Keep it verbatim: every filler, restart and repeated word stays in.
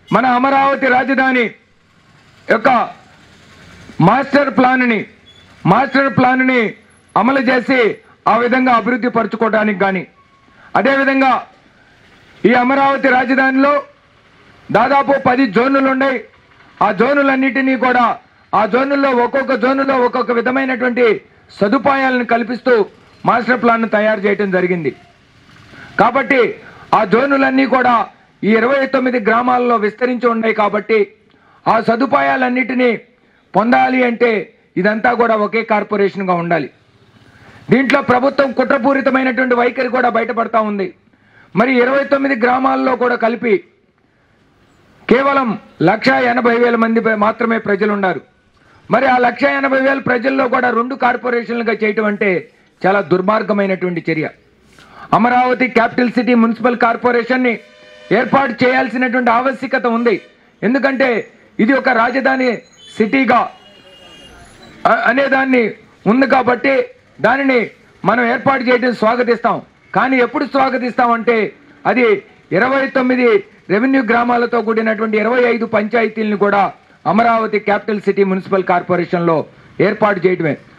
మన అమరావతి రాజధాని యొక్క మాస్టర్ ప్లాన్ని మాస్టర్ ప్లాన్ని అమలు చేసి ఆ విధంగా అభివృద్ధి పరచుకోవడానికి కానీ, అదేవిధంగా ఈ అమరావతి రాజధానిలో దాదాపు పది జోన్లు ఉన్నాయి. ఆ జోనులన్నిటినీ కూడా ఆ జోనుల్లో ఒక్కొక్క జోనులో ఒక్కొక్క విధమైనటువంటి సదుపాయాలను కల్పిస్తూ మాస్టర్ ప్లాన్ తయారు చేయడం జరిగింది. కాబట్టి ఆ జోనులన్నీ కూడా ఈ ఇరవై తొమ్మిది గ్రామాల్లో విస్తరించి ఉన్నాయి. కాబట్టి ఆ సదుపాయాలన్నిటినీ పొందాలి అంటే ఇదంతా కూడా ఒకే కార్పొరేషన్గా ఉండాలి. దీంట్లో ప్రభుత్వం కుట్రపూరితమైనటువంటి వైఖరి కూడా బయటపడతా ఉంది. మరి ఇరవై తొమ్మిది గ్రామాల్లో కూడా కలిపి కేవలం లక్ష ఎనభై వేల మంది మాత్రమే ప్రజలు ఉన్నారు. మరి ఆ లక్ష ఎనభై వేల ప్రజల్లో కూడా రెండు కార్పొరేషన్లుగా చేయటం అంటే చాలా దుర్మార్గమైనటువంటి చర్య. అమరావతి క్యాపిటల్ సిటీ మున్సిపల్ కార్పొరేషన్ని ఏర్పాటు చేయాల్సినటువంటి ఆవశ్యకత ఉంది. ఎందుకంటే ఇది ఒక రాజధాని సిటీగా అనేదాన్ని ఉంది కాబట్టి దానిని మనం ఏర్పాటు చేయడం స్వాగతిస్తాం. కానీ ఎప్పుడు స్వాగతిస్తామంటే అది ఇరవై తొమ్మిది రెవెన్యూ గ్రామాలతో కూడినటువంటి ఇరవై ఐదు పంచాయతీలను కూడా అమరావతి క్యాపిటల్ సిటీ మున్సిపల్ కార్పొరేషన్లో ఏర్పాటు చేయడమే.